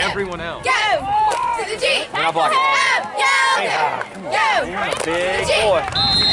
everyone else. Go! To the G! You're not blocking. Go! Hey, come on. You're a big boy.